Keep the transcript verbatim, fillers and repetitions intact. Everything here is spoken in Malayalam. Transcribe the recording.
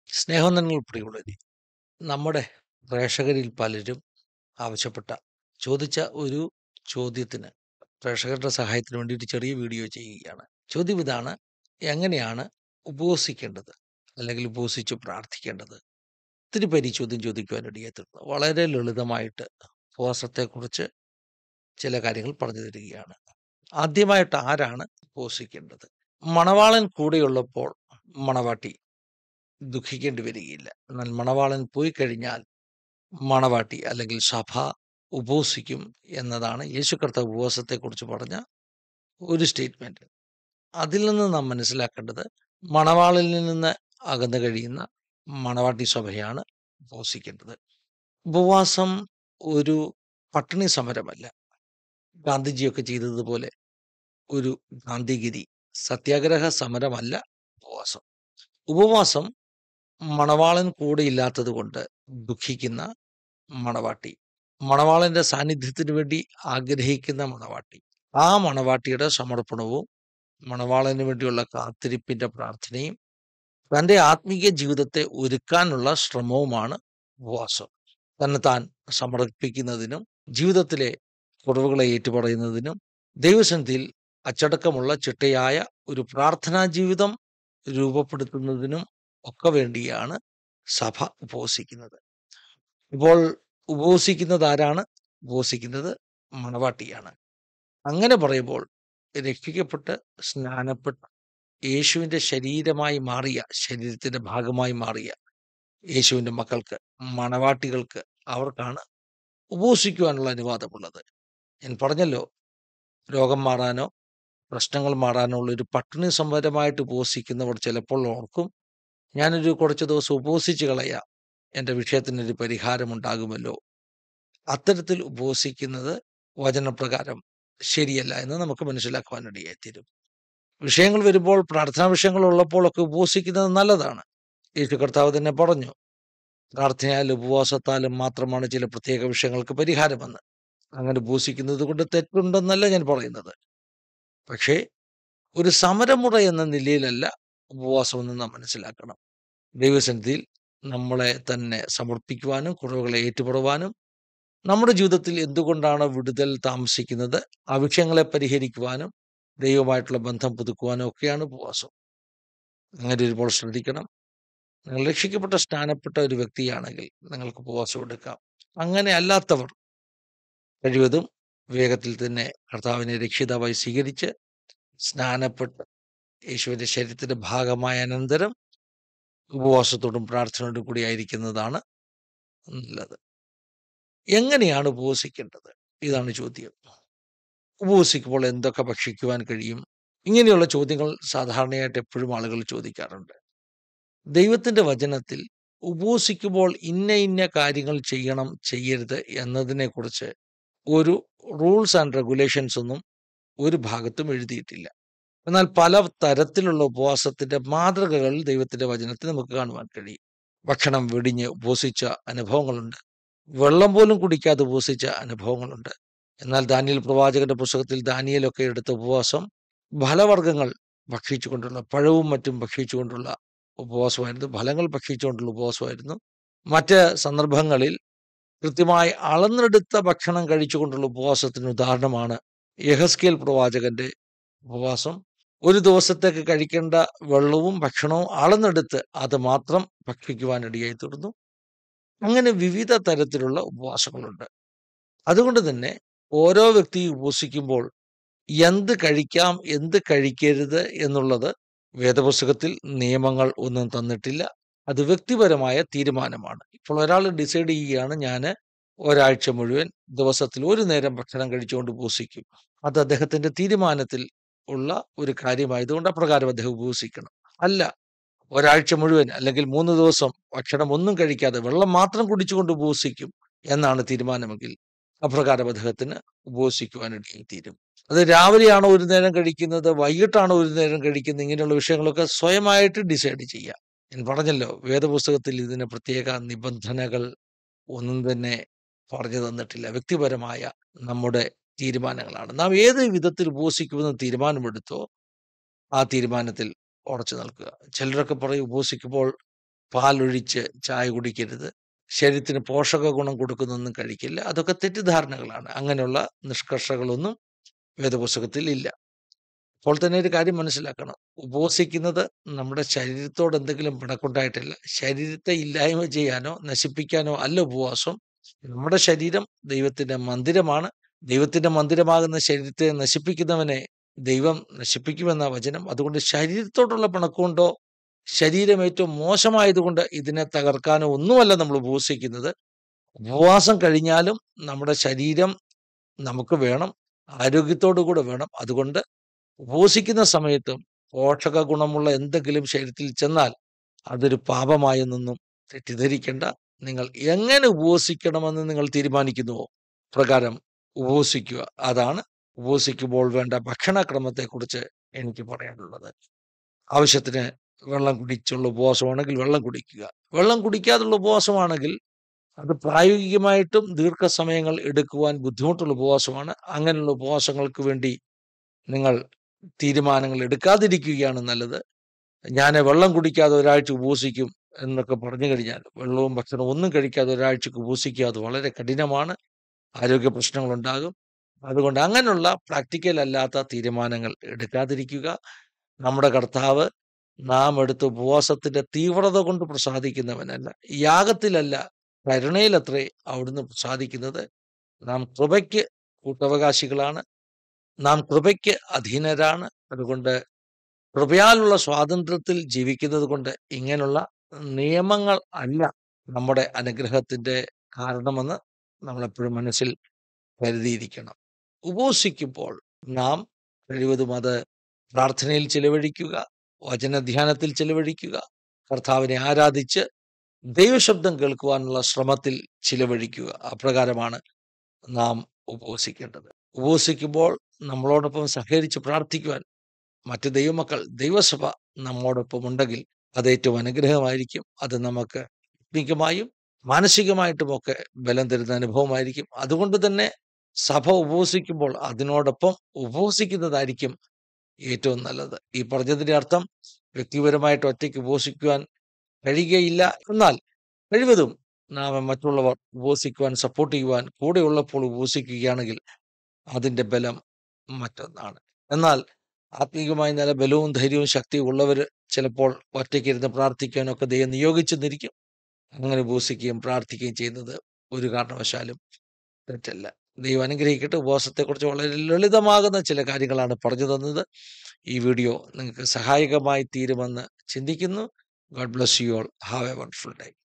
സ്നേഹനങ്ങൾ പ്രിയുള്ളവരെ, നമ്മുടെ പ്രേക്ഷകരിൽ പലരും ആവശ്യപ്പെട്ട ചോദിച്ച ഒരു ചോദ്യത്തിന് പ്രേക്ഷകരുടെ സഹായത്തിന് വേണ്ടി ഒരു ചെറിയ വീഡിയോ ചെയ്യുകയാണ്. ചോദ്യം ഇതാണ്: എങ്ങനെയാണ് ഉപവസിക്കേണ്ടത് അല്ലെങ്കിൽ ഉപവസിച്ച് പ്രാർത്ഥിക്കേണ്ടത്? ഒത്തിരി പേര് ഈ ചോദ്യം ചോദിക്കുവാനിടയായി തീർന്നു. വളരെ ലളിതമായിട്ട് ഉപവാസത്തെക്കുറിച്ച് ചില കാര്യങ്ങൾ പറഞ്ഞു തരികയാണ്. ആദ്യമായിട്ട് ആരാണ് ഉപവസിക്കേണ്ടത്? മണവാളൻ കൂടെയുള്ളപ്പോൾ മണവാട്ടി ദുഃഖിക്കേണ്ടി വരികയില്ല. എന്നാൽ മണവാളൻ പോയി കഴിഞ്ഞാൽ മണവാട്ടി അല്ലെങ്കിൽ സഭ ഉപവസിക്കും എന്നതാണ് യേശു കർത്താവ് ഉപവാസത്തെക്കുറിച്ച് പറഞ്ഞ ഒരു സ്റ്റേറ്റ്മെന്റ്. അതിൽ നിന്ന് നാം മനസ്സിലാക്കേണ്ടത്, മണവാളനിൽ നിന്ന് അകന്നു കഴിയുന്ന മണവാട്ടി സഭയാണ് ഉപവസിക്കേണ്ടത്. ഉപവാസം ഒരു പട്ടിണി സമരമല്ല. ഗാന്ധിജിയൊക്കെ ചെയ്തതുപോലെ ഒരു ഗാന്ധിഗിരി സത്യാഗ്രഹ സമരമല്ല ഉപവാസം. ഉപവാസം മണവാളൻ കൂടെ ഇല്ലാത്തത് കൊണ്ട് ദുഃഖിക്കുന്ന മണവാട്ടി, മണവാളന്റെ സാന്നിധ്യത്തിന് വേണ്ടി ആഗ്രഹിക്കുന്ന മണവാട്ടി, ആ മണവാട്ടിയുടെ സമർപ്പണവും മണവാളന് വേണ്ടിയുള്ള കാത്തിരിപ്പിന്റെ പ്രാർത്ഥനയും തൻ്റെ ആത്മീയ ജീവിതത്തെ ഒരുക്കാനുള്ള ശ്രമവുമാണ് ഉപവാസം. തന്നെത്താൻ സമർപ്പിക്കുന്നതിനും ജീവിതത്തിലെ കുറവുകളെ ഏറ്റുപറയുന്നതിനും ദൈവസന്നിധിയിൽ അച്ചടക്കമുള്ള ചിട്ടയായ ഒരു പ്രാർത്ഥനാ ജീവിതം രൂപപ്പെടുത്തുന്നതിനും ഒക്കെ വേണ്ടിയാണ് സഭ ഉപവസിക്കുന്നത്. ഇപ്പോൾ ഉപവസിക്കുന്നത് ആരാണ്? ഉപവസിക്കുന്നത് മണവാട്ടിയാണ്. അങ്ങനെ പറയുമ്പോൾ രക്ഷിക്കപ്പെട്ട് സ്നാനപ്പെട്ട് യേശുവിൻ്റെ ശരീരമായി മാറിയ, ശരീരത്തിന്റെ ഭാഗമായി മാറിയ യേശുവിൻ്റെ മക്കൾക്ക്, മണവാട്ടികൾക്ക്, അവർക്കാണ് ഉപവസിക്കുവാനുള്ള അനുവാദമുള്ളത്. ഞാൻ പറഞ്ഞല്ലോ, രോഗം മാറാനോ പ്രശ്നങ്ങൾ മാറാനോ ഉള്ള ഒരു പട്ടിണി സമരമായിട്ട് ഉപവസിക്കുന്നവർ ചിലപ്പോൾ ഓർക്കും, ഞാനൊരു കുറച്ച് ദിവസം ഉപവസിച്ച് കളയാം, എൻ്റെ വിഷയത്തിനൊരു പരിഹാരമുണ്ടാകുമല്ലോ. അത്തരത്തിൽ ഉപവസിക്കുന്നത് വചനപ്രകാരം ശരിയല്ല എന്ന് നമുക്ക് മനസ്സിലാക്കുവാനിടയായിത്തീരും. വിഷയങ്ങൾ വരുമ്പോൾ, പ്രാർത്ഥനാ വിഷയങ്ങൾ ഉള്ളപ്പോഴൊക്കെ ഉപവസിക്കുന്നത് നല്ലതാണ്. യേശു കർത്താവ് തന്നെ പറഞ്ഞു, പ്രാർത്ഥനയാലും ഉപവാസത്താലും മാത്രമാണ് ചില പ്രത്യേക വിഷയങ്ങൾക്ക് പരിഹാരമെന്ന്. അങ്ങനെ ഉപവസിക്കുന്നത് കൊണ്ട് തെറ്റുണ്ടെന്നല്ല ഞാൻ പറയുന്നത്. പക്ഷേ ഒരു സമരമുറ എന്ന നിലയിലല്ല ഉപവാസമെന്ന് നാം മനസ്സിലാക്കണം. ദൈവസന്നിധിയിൽ നമ്മളെ തന്നെ സമർപ്പിക്കുവാനും കുറവുകളെ ഏറ്റുപറവാനും നമ്മുടെ ജീവിതത്തിൽ എന്തുകൊണ്ടാണ് വിടുതൽ താമസിക്കുന്നത്, ആ വിഷയങ്ങളെ പരിഹരിക്കുവാനും ദൈവമായിട്ടുള്ള ബന്ധം പുതുക്കുവാനും ഒക്കെയാണ് ഉപവാസം. അങ്ങനെ വരുമ്പോൾ ശ്രദ്ധിക്കണം. നിങ്ങൾ രക്ഷിക്കപ്പെട്ട സ്നാനപ്പെട്ട ഒരു വ്യക്തിയാണെങ്കിൽ നിങ്ങൾക്ക് ഉപവാസം എടുക്കാം. അങ്ങനെ അല്ലാത്തവർ കഴിവതും വേഗത്തിൽ തന്നെ കർത്താവിനെ രക്ഷിതാവായി സ്വീകരിച്ച് സ്നാനപ്പെട്ട് യേശുവിൻ്റെ ശരീരത്തിന്റെ ഭാഗമായ അനന്തരം ഉപവാസത്തോടും പ്രാർത്ഥനയോടും കൂടി ആയിരിക്കുന്നതാണ് നല്ലത്. എങ്ങനെയാണ് ഉപവസിക്കേണ്ടത്? ഇതാണ് ചോദ്യം. ഉപവസിക്കുമ്പോൾ എന്തൊക്കെ ഭക്ഷിക്കുവാൻ കഴിയും? ഇങ്ങനെയുള്ള ചോദ്യങ്ങൾ സാധാരണയായിട്ട് എപ്പോഴും ആളുകൾ ചോദിക്കാറുണ്ട്. ദൈവത്തിന്റെ വചനത്തിൽ ഉപവസിക്കുമ്പോൾ ഇന്ന ഇന്ന കാര്യങ്ങൾ ചെയ്യണം, ചെയ്യരുത് എന്നതിനെക്കുറിച്ച് ഒരു റൂൾസ് ആൻഡ് റെഗുലേഷൻസ് ഒന്നും ഒരു ഭാഗത്തും എഴുതിയിട്ടില്ല. എന്നാൽ പല തരത്തിലുള്ള ഉപവാസത്തിന്റെ മാതൃകകൾ ദൈവത്തിന്റെ വചനത്തിൽ നമുക്ക് കാണുവാൻ കഴിയും. ഭക്ഷണം വെടിഞ്ഞ് ഉപവസിച്ച അനുഭവങ്ങളുണ്ട്. വെള്ളം പോലും കുടിക്കാതെ ഉപവസിച്ച അനുഭവങ്ങളുണ്ട്. എന്നാൽ ദാനിയേൽ പ്രവാചകന്റെ പുസ്തകത്തിൽ ദാനിയേലൊക്കെ എടുത്ത ഉപവാസം ഫലവർഗ്ഗങ്ങൾ ഭക്ഷിച്ചുകൊണ്ടുള്ള, പഴവും മറ്റും ഭക്ഷിച്ചുകൊണ്ടുള്ള ഉപവാസമായിരുന്നു. ഫലങ്ങൾ ഭക്ഷിച്ചുകൊണ്ടുള്ള ഉപവാസമായിരുന്നു. മറ്റ് സന്ദർഭങ്ങളിൽ കൃത്യമായി അളന്നെടുത്ത ഭക്ഷണം കഴിച്ചുകൊണ്ടുള്ള ഉപവാസത്തിന് ഉദാഹരണമാണ് യെഹെസ്കേൽ പ്രവാചകന്റെ ഉപവാസം. ഒരു ദിവസത്തേക്ക് കഴിക്കേണ്ട വെള്ളവും ഭക്ഷണവും അളന്നെടുത്ത് അത് മാത്രം ഭക്ഷിക്കുവാനിടയായി തീർന്നു. അങ്ങനെ വിവിധ തരത്തിലുള്ള ഉപവാസങ്ങളുണ്ട്. അതുകൊണ്ട് തന്നെ ഓരോ വ്യക്തിയും ഉപവസിക്കുമ്പോൾ എന്ത് കഴിക്കാം, എന്ത് കഴിക്കരുത് എന്നുള്ളത് വേദപുസ്തകത്തിൽ നിയമങ്ങൾ ഒന്നും തന്നിട്ടില്ല. അത് വ്യക്തിപരമായ തീരുമാനമാണ്. ഇപ്പോൾ ഒരാൾ ഡിസൈഡ് ചെയ്യുകയാണ്, ഞാൻ ഒരാഴ്ച മുഴുവൻ ദിവസത്തിൽ ഒരു നേരം ഭക്ഷണം കഴിച്ചുകൊണ്ട് ഉപവസിക്കും. അത് അദ്ദേഹത്തിന്റെ തീരുമാനത്തിൽ ഉള്ള ഒരു കാര്യമായതുകൊണ്ട് അപ്രകാരം അദ്ദേഹം ഉപവസിക്കണം. അല്ല, ഒരാഴ്ച മുഴുവൻ അല്ലെങ്കിൽ മൂന്ന് ദിവസം ഭക്ഷണം ഒന്നും കഴിക്കാതെ വെള്ളം മാത്രം കുടിച്ചുകൊണ്ട് ഉപവസിക്കും എന്നാണ് തീരുമാനമെങ്കിൽ അപ്രകാരം അദ്ദേഹത്തിന് ഉപവസിക്കുവാനിടയായി തീരും. അത് രാവിലെയാണോ ഒരു നേരം കഴിക്കുന്നത്, വൈകിട്ടാണോ ഒരു നേരം കഴിക്കുന്നത്, ഇങ്ങനെയുള്ള വിഷയങ്ങളൊക്കെ സ്വയമായിട്ട് ഡിസൈഡ് ചെയ്യാം. ഞാൻ പറഞ്ഞല്ലോ, വേദപുസ്തകത്തിൽ ഇതിന് പ്രത്യേക നിബന്ധനകൾ ഒന്നും തന്നെ പറഞ്ഞു തന്നിട്ടില്ല. വ്യക്തിപരമായ നമ്മുടെ തീരുമാനങ്ങളാണ്. നാം ഏത് വിധത്തിൽ ഉപവസിക്കുമെന്ന് തീരുമാനമെടുത്തോ ആ തീരുമാനത്തിൽ ഉറച്ചു നിൽക്കുക. ചിലരൊക്കെ പറയും, ഉപവസിക്കുമ്പോൾ പാലൊഴിച്ച് ചായ കുടിക്കരുത്, ശരീരത്തിന് പോഷക ഗുണം കൊടുക്കുന്നൊന്നും കഴിക്കില്ല. അതൊക്കെ തെറ്റിദ്ധാരണകളാണ്. അങ്ങനെയുള്ള നിഷ്കർഷകളൊന്നും വേദപുസ്തകത്തിൽ ഇല്ല. അപ്പോൾ തന്നെ ഒരു കാര്യം മനസ്സിലാക്കണം. ഉപവസിക്കുന്നത് നമ്മുടെ ശരീരത്തോട് എന്തെങ്കിലും പിണക്കുണ്ടായിട്ടല്ല. ശരീരത്തെ ഇല്ലായ്മ ചെയ്യാനോ നശിപ്പിക്കാനോ അല്ല ഉപവാസം. നമ്മുടെ ശരീരം ദൈവത്തിന്റെ മന്ദിരമാണ്. ദൈവത്തിന്റെ മന്ദിരമാകുന്ന ശരീരത്തെ നശിപ്പിക്കുന്നവനെ ദൈവം നശിപ്പിക്കുമെന്ന വചനം. അതുകൊണ്ട് ശരീരത്തോടുള്ള പിണക്കുകൊണ്ടോ ശരീരം ഏറ്റവും മോശമായതുകൊണ്ട് ഇതിനെ തകർക്കാനോ ഒന്നുമല്ല നമ്മൾ ഉപവസിക്കുന്നത്. ഉപവാസം കഴിഞ്ഞാലും നമ്മുടെ ശരീരം നമുക്ക് വേണം, ആരോഗ്യത്തോടു കൂടെ വേണം. അതുകൊണ്ട് ഉപവസിക്കുന്ന സമയത്തും പോഷക ഗുണമുള്ള എന്തെങ്കിലും ശരീരത്തിൽ ചെന്നാൽ അതൊരു പാപമായെന്നൊന്നും തെറ്റിദ്ധരിക്കേണ്ട. നിങ്ങൾ എങ്ങനെ ഉപവസിക്കണമെന്ന് നിങ്ങൾ തീരുമാനിക്കുന്നുവോ പ്രകാരം ഉപവസിക്കുക. അതാണ് ഉപവസിക്കുമ്പോൾ വേണ്ട ഭക്ഷണക്രമത്തെക്കുറിച്ച് എനിക്ക് പറയാനുള്ളത്. ആവശ്യത്തിന് വെള്ളം കുടിച്ചുള്ള ഉപവാസമാണെങ്കിൽ വെള്ളം കുടിക്കുക. വെള്ളം കുടിക്കാതുള്ള ഉപവാസമാണെങ്കിൽ അത് പ്രായോഗികമായിട്ടും ദീർഘസമയങ്ങൾ എടുക്കുവാൻ ബുദ്ധിമുട്ടുള്ള ഉപവാസമാണ്. അങ്ങനെയുള്ള ഉപവാസങ്ങൾക്ക് വേണ്ടി നിങ്ങൾ തീരുമാനങ്ങൾ എടുക്കാതിരിക്കുകയാണ് നല്ലത്. ഞാൻ വെള്ളം കുടിക്കാതെ ഒരാഴ്ച ഉപവസിക്കും എന്നൊക്കെ പറഞ്ഞു കഴിഞ്ഞാൽ, വെള്ളവും ഭക്ഷണവും ഒന്നും കഴിക്കാതെ ഒരാഴ്ചക്ക് ഉപവസിക്കുക, അത് വളരെ കഠിനമാണ്. ആരോഗ്യ പ്രശ്നങ്ങളുണ്ടാകും. അതുകൊണ്ട് അങ്ങനെയുള്ള പ്രാക്ടിക്കൽ അല്ലാത്ത തീരുമാനങ്ങൾ എടുക്കാതിരിക്കുക. നമ്മുടെ കർത്താവ് നാം എടുത്ത ഉപവാസത്തിന്റെ തീവ്രത കൊണ്ട് പ്രസാദിക്കുന്നവനല്ല, യാഗത്തിലല്ല, കരുണയിലത്രേ അവിടുന്ന് പ്രസാദിക്കുന്നത്. നാം കൃപയ്ക്ക് കൂട്ടവകാശികളാണ്, നാം കൃപയ്ക്ക് അധീനരാണ്. അതുകൊണ്ട് കൃപയാലുള്ള സ്വാതന്ത്ര്യത്തിൽ ജീവിക്കുന്നത് കൊണ്ട് ഇങ്ങനെയുള്ള നിയമങ്ങൾ അല്ല നമ്മുടെ അനുഗ്രഹത്തിന്റെ കാരണമെന്ന് നമ്മളെപ്പോഴും മനസ്സിൽ കരുതിയിരിക്കണം. ഉപവസിക്കുമ്പോൾ നാം കഴിവതും അത് പ്രാർത്ഥനയിൽ ചിലവഴിക്കുക, വചനധ്യാനത്തിൽ ചിലവഴിക്കുക, കർത്താവിനെ ആരാധിച്ച് ദൈവശബ്ദം കേൾക്കുവാനുള്ള ശ്രമത്തിൽ ചിലവഴിക്കുക. അപ്രകാരമാണ് നാം ഉപവസിക്കേണ്ടത്. ഉപവസിക്കുമ്പോൾ നമ്മളോടൊപ്പം സഹകരിച്ച് പ്രാർത്ഥിക്കുവാൻ മറ്റ് ദൈവമക്കൾ, ദൈവസഭ നമ്മോടൊപ്പം ഉണ്ടെങ്കിൽ അത് ഏറ്റവും അനുഗ്രഹമായിരിക്കും. അത് നമുക്ക് ആത്മീകമായും മാനസികമായിട്ടുമൊക്കെ ബലം തരുന്ന അനുഭവമായിരിക്കും. അതുകൊണ്ട് തന്നെ സഭ ഉപവസിക്കുമ്പോൾ അതിനോടൊപ്പം ഉപവസിക്കുന്നതായിരിക്കും ഏറ്റവും നല്ലത്. ഈ പറഞ്ഞതിന്റെ അർത്ഥം വ്യക്തിപരമായിട്ട് ഒറ്റയ്ക്ക് ഉപവസിക്കുവാൻ കഴിയുകയില്ല. എന്നാൽ കഴിവതും നാം മറ്റുള്ളവർ ഉപവസിക്കുവാൻ സപ്പോർട്ട് ചെയ്യുവാൻ കൂടെ ഉള്ളപ്പോൾ ഉപവസിക്കുകയാണെങ്കിൽ അതിൻ്റെ ബലം മറ്റൊന്നാണ്. എന്നാൽ ആത്മീകമായി നല്ല ബലവും ധൈര്യവും ശക്തിയും ഉള്ളവർ ചിലപ്പോൾ ഒറ്റയ്ക്കിരുന്ന് പ്രാർത്ഥിക്കാനൊക്കെ ദൈവം നിയോഗിച്ചെന്നിരിക്കും. അങ്ങനെ ഉപവസിക്കുകയും പ്രാർത്ഥിക്കുകയും ചെയ്യുന്നത് ഒരു കാരണവശാലും തെറ്റല്ല. ദൈവം അനുഗ്രഹിക്കട്ടെ. ഉപവാസത്തെക്കുറിച്ച് വളരെ ലളിതമാകുന്ന ചില കാര്യങ്ങളാണ് പറഞ്ഞു തന്നത്. ഈ വീഡിയോ നിങ്ങൾക്ക് സഹായകമായി തീരുമെന്ന് ചിന്തിക്കുന്നു. God bless you all. Have a wonderful day.